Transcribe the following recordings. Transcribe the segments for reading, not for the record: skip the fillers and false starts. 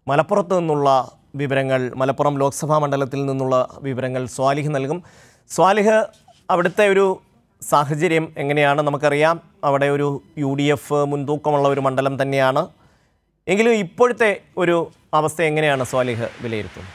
മലപ്പുറത്ത് നിന്നുള്ള വിവരങ്ങൾ, മലപ്പുറം ലോക്സഭാ മണ്ഡലത്തിൽ നിന്നുള്ള വിവരങ്ങൾ സ്വാലിഹ് നൽകും. സ്വാലിഹ്, അവിടുത്തെ ഒരു സാഹചര്യം എങ്ങനെയാണ്? നമുക്കറിയാം അവിടെ ഒരു UDF മുൻതൂക്കമുള്ള ഒരു മണ്ഡലം തന്നെയാണ്. എങ്കിലും ഇപ്പോഴത്തെ ഒരു അവസ്ഥ എങ്ങനെയാണ് സ്വാലിഹ് വിലയിരുത്തുന്നത്?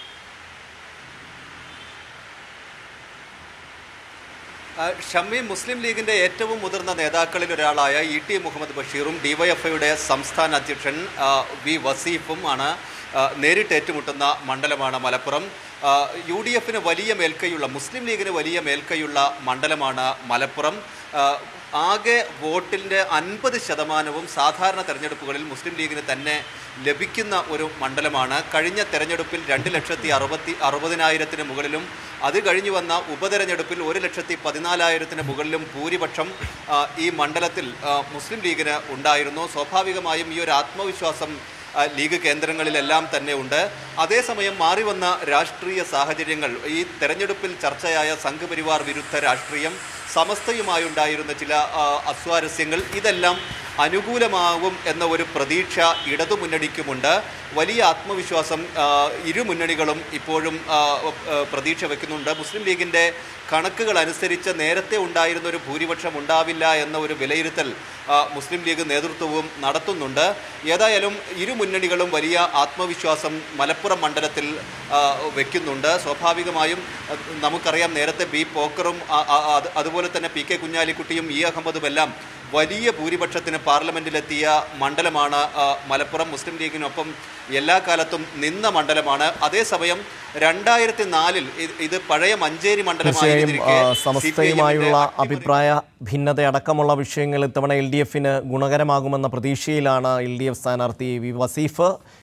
ഷമ്മി, മുസ്ലിം ലീഗിൻ്റെ ഏറ്റവും മുതിർന്ന നേതാക്കളിൽ ഒരാളായ ET മുഹമ്മദ് ബഷീറും DYFIയുടെ സംസ്ഥാന അധ്യക്ഷൻ V വസീഫും ആണ് നേരിട്ട് ഏറ്റുമുട്ടുന്ന മണ്ഡലമാണ് മലപ്പുറം. UDFന് വലിയ മേൽക്കൈയുള്ള, മുസ്ലിം ലീഗിന് വലിയ മേൽക്കൈയുള്ള മണ്ഡലമാണ് മലപ്പുറം. ആകെ വോട്ടിൻ്റെ 50% സാധാരണ തെരഞ്ഞെടുപ്പുകളിൽ മുസ്ലിം ലീഗിന് തന്നെ ലഭിക്കുന്ന ഒരു മണ്ഡലമാണ്. കഴിഞ്ഞ തെരഞ്ഞെടുപ്പിൽ 2,60,000 മുകളിലും അത് കഴിഞ്ഞു വന്ന ഉപതെരഞ്ഞെടുപ്പിൽ 1,14,000 മുകളിലും ഭൂരിപക്ഷം ഈ മണ്ഡലത്തിൽ മുസ്ലിം ലീഗിന് ഉണ്ടായിരുന്നു. സ്വാഭാവികമായും ഈ ഒരു ആത്മവിശ്വാസം ലീഗ് കേന്ദ്രങ്ങളിലെല്ലാം തന്നെ ഉണ്ട്. അതേസമയം മാറി വന്ന രാഷ്ട്രീയ സാഹചര്യങ്ങൾ, ഈ തെരഞ്ഞെടുപ്പിൽ ചർച്ചയായ സംഘപരിവാർ വിരുദ്ധ രാഷ്ട്രീയം, സമസ്തയുമായുണ്ടായിരുന്ന ചില അസ്വാരസ്യങ്ങൾ, ഇതെല്ലാം അനുകൂലമാകും എന്ന ഒരു പ്രതീക്ഷ ഇടതുമുന്നണിക്കുമുണ്ട്. വലിയ ആത്മവിശ്വാസം ഇരു മുന്നണികളും ഇപ്പോഴും പ്രതീക്ഷ വയ്ക്കുന്നുണ്ട്. മുസ്ലിം ലീഗിൻ്റെ കണക്കുകൾ അനുസരിച്ച് നേരത്തെ ഉണ്ടായിരുന്ന ഒരു ഭൂരിപക്ഷം ഉണ്ടാവില്ല എന്ന ഒരു വിലയിരുത്തൽ മുസ്ലിം ലീഗ് നേതൃത്വവും നടത്തുന്നുണ്ട്. ഏതായാലും ഇരു മുന്നണികളും വലിയ ആത്മവിശ്വാസം മലപ്പുറം മണ്ഡലത്തിൽ വയ്ക്കുന്നുണ്ട്. സ്വാഭാവികമായും നമുക്കറിയാം, നേരത്തെ B പോക്കറും അതുപോലെ തന്നെ PK കുഞ്ഞാലിക്കുട്ടിയും E അഹമ്മദും എല്ലാം വലിയ ഭൂരിപക്ഷത്തിന് പാർലമെൻറ്റിലെത്തിയ മണ്ഡലമാണ് മലപ്പുറം. മുസ്ലിം ലീഗിനൊപ്പം എല്ലാ കാലത്തും നിന്ന മണ്ഡലമാണ്. അതേസമയം 2004 ഇത് പഴയ മഞ്ചേരി മണ്ഡലമായിരുന്നിരിക്കെ സമസ്തയുമായുള്ള അഭിപ്രായ ഭിന്നതയടക്കമുള്ള വിഷയങ്ങൾ ഇത്തവണ LDFന് ഗുണകരമാകുമെന്ന പ്രതീക്ഷയിലാണ് LDF സ്ഥാനാർത്ഥി V വസീഫ്.